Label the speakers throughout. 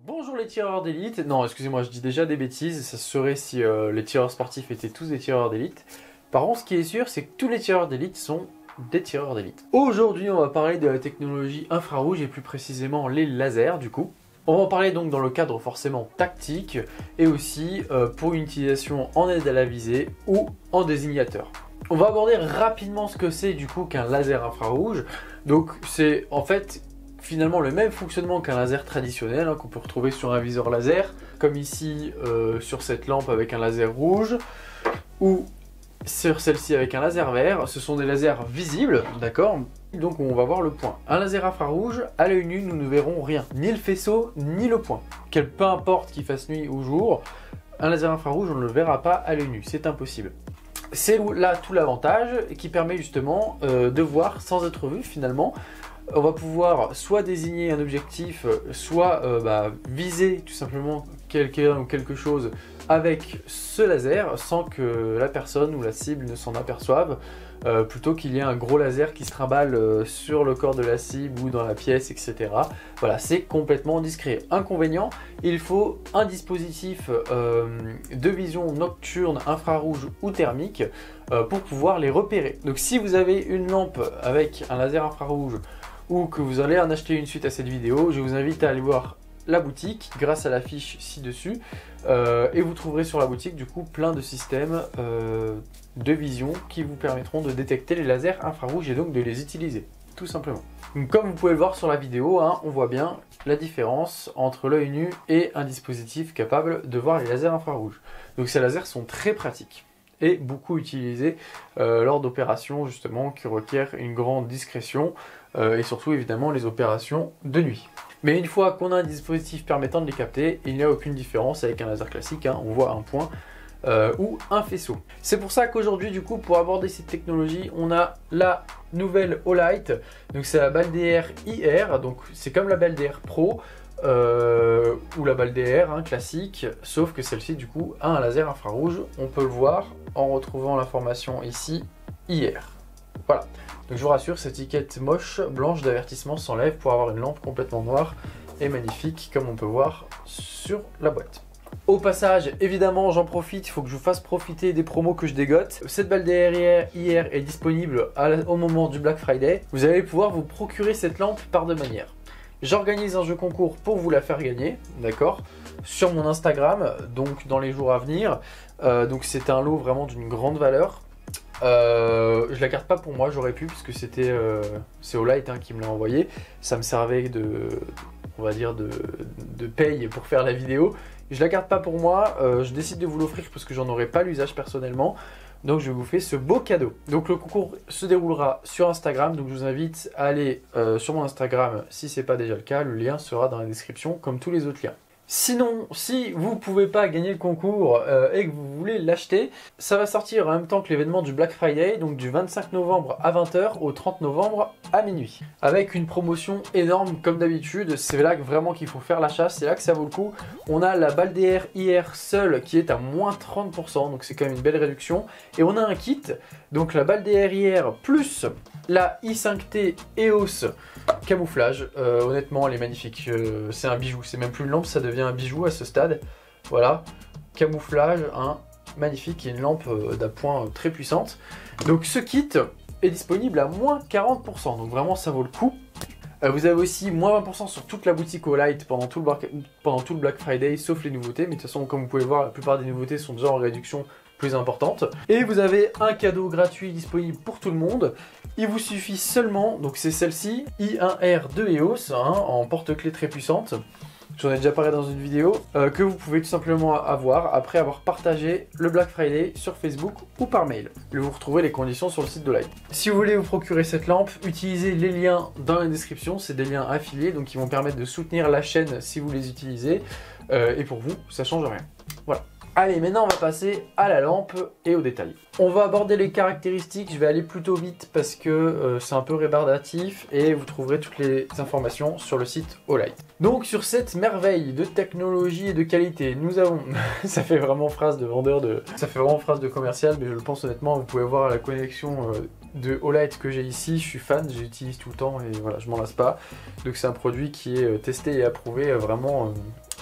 Speaker 1: Bonjour les tireurs d'élite. Non, excusez-moi, je dis déjà des bêtises. Ça serait si les tireurs sportifs étaient tous des tireurs d'élite. Par contre, ce qui est sûr, c'est que tous les tireurs d'élite sont des tireurs d'élite. Aujourd'hui, on va parler de la technologie infrarouge et plus précisément les lasers du coup. On va en parler donc dans le cadre forcément tactique et aussi pour une utilisation en aide à la visée ou en désignateur. On va aborder rapidement ce que c'est du coup qu'un laser infrarouge. Donc c'est en fait finalement le même fonctionnement qu'un laser traditionnel qu'on peut retrouver sur un viseur laser, comme ici sur cette lampe avec un laser rouge ou sur celle-ci avec un laser vert. Ce sont des lasers visibles, d'accord? Donc on va voir le point. Un laser infrarouge, à l'œil nu, nous ne verrons rien, ni le faisceau, ni le point. Peu importe qu'il fasse nuit ou jour, un laser infrarouge, on ne le verra pas à l'œil nu, c'est impossible. C'est là tout l'avantage qui permet justement de voir sans être vu finalement. On va pouvoir soit désigner un objectif, soit viser tout simplement quelqu'un ou quelque chose avec ce laser sans que la personne ou la cible ne s'en aperçoive, plutôt qu'il y ait un gros laser qui se trimballe sur le corps de la cible ou dans la pièce, etc. Voilà, c'est complètement discret. Inconvénient, il faut un dispositif de vision nocturne, infrarouge ou thermique pour pouvoir les repérer. Donc si vous avez une lampe avec un laser infrarouge ou que vous allez en acheter une suite à cette vidéo, je vous invite à aller voir la boutique grâce à la fiche ci-dessus et vous trouverez sur la boutique du coup plein de systèmes de vision qui vous permettront de détecter les lasers infrarouges et donc de les utiliser, tout simplement. Donc, comme vous pouvez le voir sur la vidéo, on voit bien la différence entre l'œil nu et un dispositif capable de voir les lasers infrarouges. Donc ces lasers sont très pratiques et beaucoup utilisés lors d'opérations justement qui requièrent une grande discrétion et surtout évidemment les opérations de nuit. Mais une fois qu'on a un dispositif permettant de les capter, il n'y a aucune différence avec un laser classique, on voit un point ou un faisceau. C'est pour ça qu'aujourd'hui du coup pour aborder cette technologie, on a la nouvelle Olight, donc c'est la Balder IR, donc c'est comme la Balder Pro ou la Balder classique, sauf que celle-ci du coup a un laser infrarouge, on peut le voir en retrouvant l'information ici IR. Voilà, donc je vous rassure, cette étiquette moche blanche d'avertissement s'enlève pour avoir une lampe complètement noire et magnifique comme on peut voir sur la boîte. Au passage, évidemment, j'en profite, il faut que je vous fasse profiter des promos que je dégote. Cette Balder IR est disponible au moment du Black Friday. Vous allez pouvoir vous procurer cette lampe par deux manières. J'organise un jeu concours pour vous la faire gagner, d'accord, sur mon Instagram, donc dans les jours à venir. Donc c'est un lot vraiment d'une grande valeur. Je la garde pas pour moi, j'aurais pu puisque c'est Olight qui me l'a envoyé. Ça me servait on va dire de paye pour faire la vidéo. Je la garde pas pour moi, je décide de vous l'offrir parce que j'en aurai pas l'usage personnellement. Donc je vous fais ce beau cadeau. Donc le concours se déroulera sur Instagram, donc je vous invite à aller sur mon Instagram si ce n'est pas déjà le cas. Le lien sera dans la description comme tous les autres liens. Sinon, si vous ne pouvez pas gagner le concours et que vous voulez l'acheter, ça va sortir en même temps que l'événement du Black Friday, donc du 25 novembre à 20 h au 30 novembre à minuit. Avec une promotion énorme comme d'habitude, c'est là que vraiment qu'il faut faire l'achat, c'est là que ça vaut le coup. On a la Balder IR seule qui est à moins 30%, donc c'est quand même une belle réduction. Et on a un kit, donc la Balder IR plus la i5T EOS camouflage. Honnêtement elle est magnifique, c'est un bijou, c'est même plus une lampe, ça devient un bijou à ce stade. Voilà, camouflage, magnifique, et une lampe d'appoint très puissante. Donc ce kit est disponible à moins 40%, donc vraiment ça vaut le coup. Vous avez aussi moins 20% sur toute la boutique Olight pendant tout le Black Friday, sauf les nouveautés, mais de toute façon comme vous pouvez le voir, la plupart des nouveautés sont déjà en réduction plus importante. Et vous avez un cadeau gratuit disponible pour tout le monde. Il vous suffit seulement, donc c'est celle-ci, i1R de EOS, en porte-clés très puissante. J'en ai déjà parlé dans une vidéo, que vous pouvez tout simplement avoir après avoir partagé le Black Friday sur Facebook ou par mail. Vous retrouverez les conditions sur le site d'Olight. Si vous voulez vous procurer cette lampe, utilisez les liens dans la description, c'est des liens affiliés, donc qui vont permettre de soutenir la chaîne si vous les utilisez. Et pour vous, ça change rien. Voilà. Allez, maintenant on va passer à la lampe et aux détails. On va aborder les caractéristiques, je vais aller plutôt vite parce que c'est un peu rébarbatif et vous trouverez toutes les informations sur le site Olight. Donc sur cette merveille de technologie et de qualité, nous avons, ça fait vraiment phrase de vendeur, ça fait vraiment phrase de commercial, mais je le pense honnêtement, vous pouvez voir la connexion de Olight que j'ai ici, je suis fan, j'utilise tout le temps et voilà, je m'en lasse pas. Donc c'est un produit qui est testé et approuvé vraiment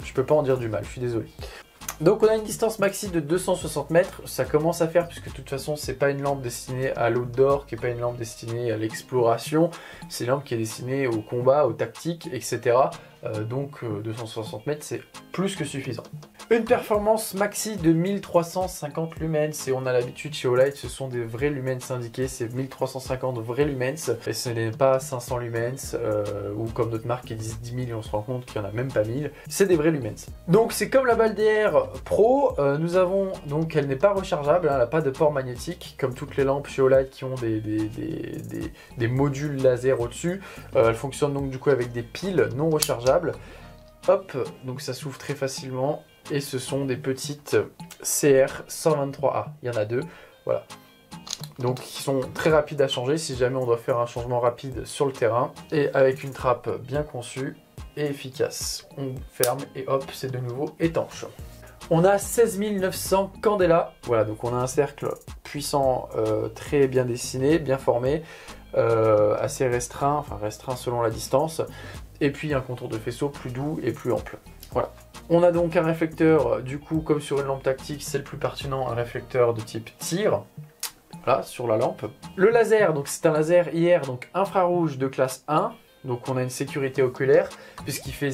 Speaker 1: Je peux pas en dire du mal, je suis désolé. Donc on a une distance maxi de 260 mètres, ça commence à faire puisque de toute façon c'est pas une lampe destinée à l'outdoor, qui est pas une lampe destinée à l'exploration, c'est une lampe qui est destinée au combat, aux tactiques, etc. Donc 260 mètres c'est plus que suffisant. Une performance maxi de 1350 lumens, et on a l'habitude chez Olight, ce sont des vrais lumens indiqués, c'est 1350 vrais lumens, et ce n'est pas 500 lumens, ou comme d'autres marques qui disent 10 000 et on se rend compte qu'il n'y en a même pas 1000, c'est des vrais lumens. Donc c'est comme la Balder Pro, nous avons, donc elle n'est pas rechargeable, hein, elle n'a pas de port magnétique, comme toutes les lampes chez Olight qui ont des modules laser au-dessus, elle fonctionne donc du coup avec des piles non rechargeables. Hop, donc ça s'ouvre très facilement. Et ce sont des petites CR123A, il y en a deux, voilà. Donc qui sont très rapides à changer si jamais on doit faire un changement rapide sur le terrain. Et avec une trappe bien conçue et efficace. On ferme et hop, c'est de nouveau étanche. On a 16 900 candela, voilà, donc on a un cercle puissant, très bien dessiné, bien formé, assez restreint, enfin restreint selon la distance. Et puis un contour de faisceau plus doux et plus ample, voilà. On a donc un réflecteur, du coup, comme sur une lampe tactique, c'est le plus pertinent, un réflecteur de type tir, voilà, sur la lampe. Le laser, donc c'est un laser IR, donc infrarouge de classe 1, donc on a une sécurité oculaire, puisqu'il fait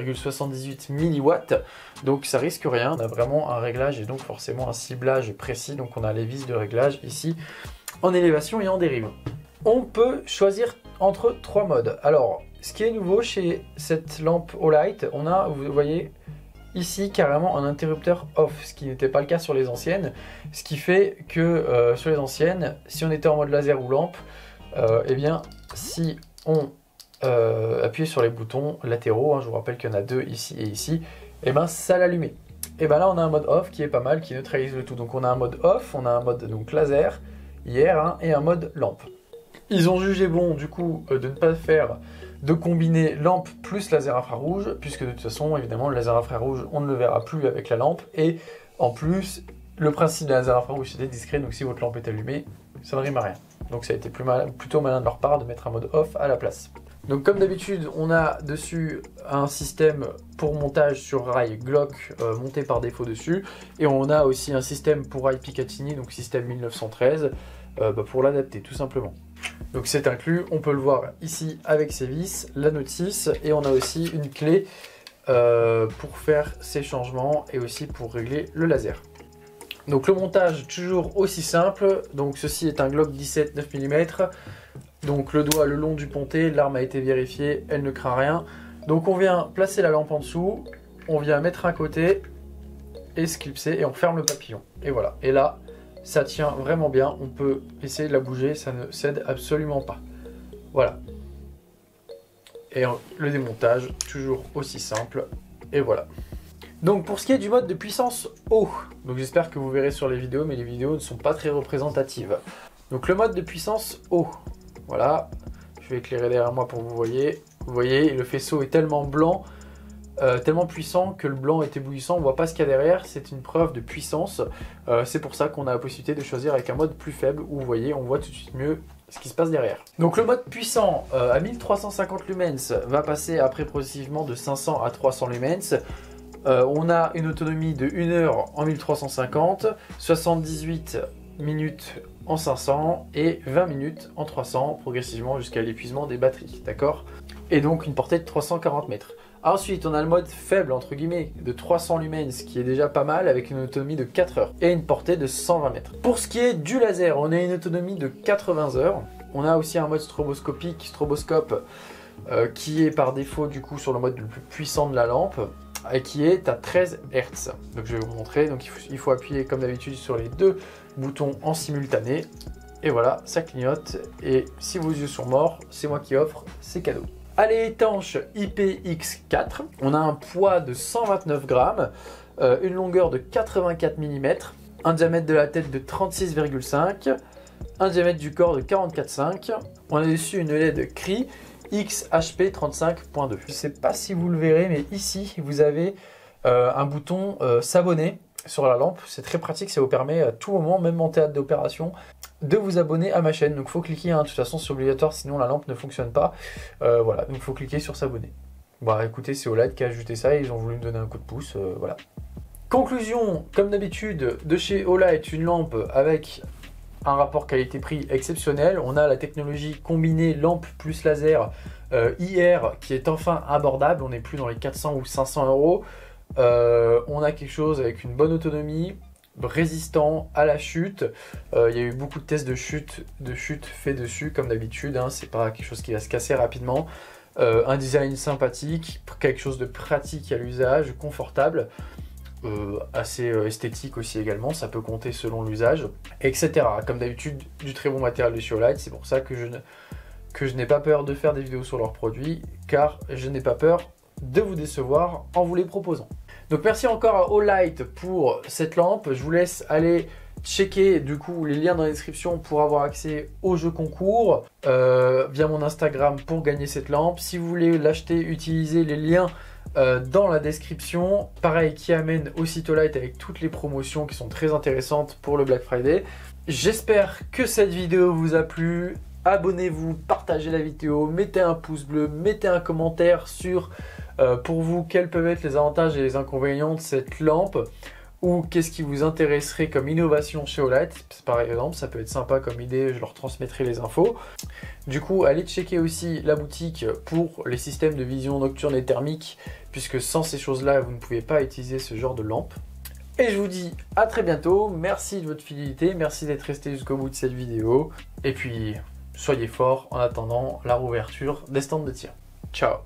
Speaker 1: 0,78 milliwatts, donc ça risque rien. On a vraiment un réglage et donc forcément un ciblage précis, donc on a les vis de réglage ici, en élévation et en dérive. On peut choisir entre 3 modes. Alors, ce qui est nouveau chez cette lampe Olight, on a, vous voyez, ici carrément un interrupteur off, ce qui n'était pas le cas sur les anciennes, ce qui fait que sur les anciennes, si on était en mode laser ou lampe, eh bien si on appuyait sur les boutons latéraux, hein, je vous rappelle qu'il y en a deux ici et ici, eh bien ça l'allumait. Et bien là on a un mode off qui est pas mal, qui neutralise le tout. Donc on a un mode off, on a un mode donc laser, IR, hein, et un mode lampe. Ils ont jugé bon du coup de ne pas faire de combiner lampe plus laser infrarouge, puisque de toute façon, évidemment, le laser infrarouge, on ne le verra plus avec la lampe, et en plus, le principe du laser infrarouge, c'est d'être discret, donc si votre lampe est allumée, ça ne rime à rien. Donc ça a été plutôt malin de leur part de mettre un mode off à la place. Donc comme d'habitude, on a dessus un système pour montage sur rail Glock monté par défaut dessus, et on a aussi un système pour rail Picatinny, donc système 1913, pour l'adapter tout simplement. Donc c'est inclus, on peut le voir ici avec ses vis, la notice, et on a aussi une clé pour faire ces changements et aussi pour régler le laser. Donc le montage toujours aussi simple, donc ceci est un Glock 17 9 mm, donc le doigt le long du pontet, l'arme a été vérifiée, elle ne craint rien. Donc on vient placer la lampe en dessous, on vient mettre un côté et se clipser et on ferme le papillon. Et voilà, et là ça tient vraiment bien, on peut essayer de la bouger, ça ne cède absolument pas. Voilà. Et le démontage, toujours aussi simple, et voilà. Donc pour ce qui est du mode de puissance haut, donc j'espère que vous verrez sur les vidéos, mais les vidéos ne sont pas très représentatives. Donc le mode de puissance haut, voilà, je vais éclairer derrière moi pour que vous voyez. Vous voyez, le faisceau est tellement blanc, tellement puissant que le blanc est éblouissant, on ne voit pas ce qu'il y a derrière, c'est une preuve de puissance. C'est pour ça qu'on a la possibilité de choisir avec un mode plus faible, où vous voyez, on voit tout de suite mieux ce qui se passe derrière. Donc le mode puissant à 1350 lumens va passer après progressivement de 500 à 300 lumens. On a une autonomie de 1 heure en 1350, 78 minutes en 500 et 20 minutes en 300, progressivement jusqu'à l'épuisement des batteries, d'accord? Et donc une portée de 340 mètres. Ensuite, on a le mode faible, entre guillemets, de 300 lumens, qui est déjà pas mal, avec une autonomie de 4 heures et une portée de 120 mètres. Pour ce qui est du laser, on a une autonomie de 80 heures. On a aussi un mode stroboscope, qui est par défaut, du coup, sur le mode le plus puissant de la lampe, et qui est à 13 Hz. Donc je vais vous montrer, donc il faut appuyer comme d'habitude sur les deux boutons en simultané. Et voilà, ça clignote, et si vos yeux sont morts, c'est moi qui offre, c'est cadeau. Elle est étanche IPX4, on a un poids de 129 grammes, une longueur de 84 mm, un diamètre de la tête de 36,5, un diamètre du corps de 44,5. On a dessus une LED Cree XHP35.2. Je ne sais pas si vous le verrez, mais ici vous avez un bouton s'abonner sur la lampe. C'est très pratique, ça vous permet à tout moment, même en théâtre d'opération, de vous abonner à ma chaîne. Donc il faut cliquer, hein. De toute façon c'est obligatoire, sinon la lampe ne fonctionne pas. Voilà, donc il faut cliquer sur s'abonner. Bah écoutez, c'est Olight qui a ajouté ça et ils ont voulu me donner un coup de pouce, voilà. Conclusion, comme d'habitude, de chez Olight, une lampe avec un rapport qualité-prix exceptionnel. On a la technologie combinée lampe plus laser IR qui est enfin abordable. On n'est plus dans les 400 ou 500 euros. On a quelque chose avec une bonne autonomie, résistant à la chute. Il y a eu beaucoup de tests de chute faits dessus comme d'habitude. Hein. C'est pas quelque chose qui va se casser rapidement. Un design sympathique, quelque chose de pratique à l'usage, confortable. Assez esthétique aussi également, ça peut compter selon l'usage, etc. Comme d'habitude, du très bon matériel de chez Olight, c'est pour ça que je n'ai pas peur de faire des vidéos sur leurs produits, car je n'ai pas peur de vous décevoir en vous les proposant. Donc merci encore à Olight pour cette lampe, je vous laisse aller checker du coup les liens dans la description pour avoir accès au jeu concours, via mon Instagram pour gagner cette lampe. Si vous voulez l'acheter, utilisez les liens dans la description, pareil qui amène au site Olight avec toutes les promotions qui sont très intéressantes pour le Black Friday. J'espère que cette vidéo vous a plu, abonnez-vous, partagez la vidéo, mettez un pouce bleu, mettez un commentaire sur pour vous quels peuvent être les avantages et les inconvénients de cette lampe, ou qu'est-ce qui vous intéresserait comme innovation chez Olight. Par exemple, ça peut être sympa comme idée, je leur transmettrai les infos. Du coup, allez checker aussi la boutique pour les systèmes de vision nocturne et thermique, puisque sans ces choses-là, vous ne pouvez pas utiliser ce genre de lampe. Et je vous dis à très bientôt, merci de votre fidélité, merci d'être resté jusqu'au bout de cette vidéo, et puis soyez forts en attendant la rouverture des stands de tir. Ciao.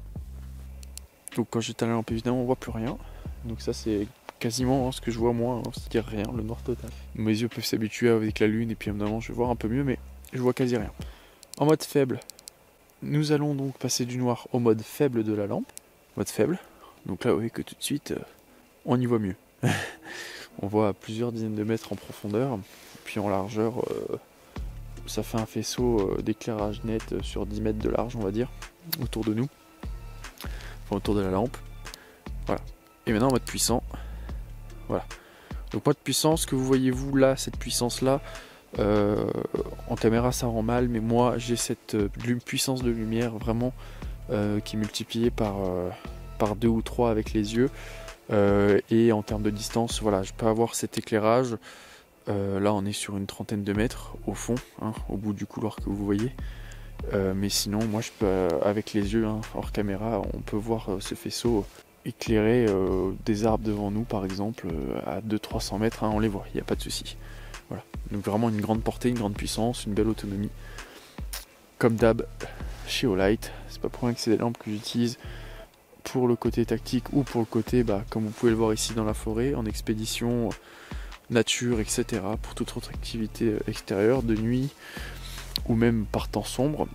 Speaker 2: Donc quand j'éteins la lampe, évidemment, on voit plus rien. Donc ça c'est quasiment ce que je vois moi, c'est-à-dire rien, le noir total. Mes yeux peuvent s'habituer avec la lune et puis évidemment je vais voir un peu mieux, mais je vois quasi rien. En mode faible, nous allons donc passer du noir au mode faible de la lampe. Mode faible, donc là vous voyez que tout de suite on y voit mieux. On voit à plusieurs dizaines de mètres en profondeur, puis en largeur ça fait un faisceau d'éclairage net sur 10 mètres de large on va dire, autour de nous, enfin autour de la lampe. Voilà. Et maintenant en mode puissant, voilà. Donc mode puissance, ce que vous voyez vous là, cette puissance là, en caméra ça rend mal, mais moi j'ai cette puissance de lumière vraiment qui est multipliée par 2 ou 3 avec les yeux, et en termes de distance, voilà, je peux avoir cet éclairage. Là on est sur une trentaine de mètres au fond, hein, au bout du couloir que vous voyez, mais sinon moi je peux avec les yeux, hein, hors caméra, on peut voir ce faisceau éclairer des arbres devant nous par exemple, à 200-300 mètres, hein, on les voit, il n'y a pas de souci. Voilà. Donc vraiment une grande portée, une grande puissance, une belle autonomie. Comme d'hab chez Olight, c'est pas pour rien que c'est des lampes que j'utilise pour le côté tactique ou pour le côté, comme vous pouvez le voir ici dans la forêt, en expédition, nature, etc. Pour toute autre activité extérieure, de nuit ou même par temps sombre,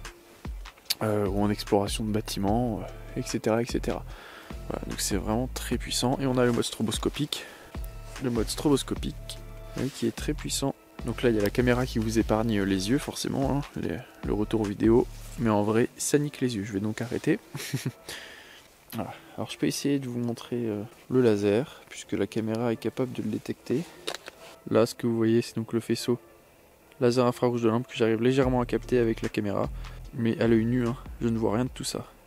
Speaker 2: ou en exploration de bâtiments, etc. etc. Voilà, donc c'est vraiment très puissant. Et on a le mode stroboscopique. Le mode stroboscopique qui est très puissant. Donc là il y a la caméra qui vous épargne les yeux forcément, hein, le retour vidéo. Mais en vrai ça nique les yeux. Je vais donc arrêter. Voilà. Alors je peux essayer de vous montrer le laser, puisque la caméra est capable de le détecter. Là ce que vous voyez c'est donc le faisceau laser infrarouge de lampe que j'arrive légèrement à capter avec la caméra. Mais à l'œil nu, hein, je ne vois rien de tout ça.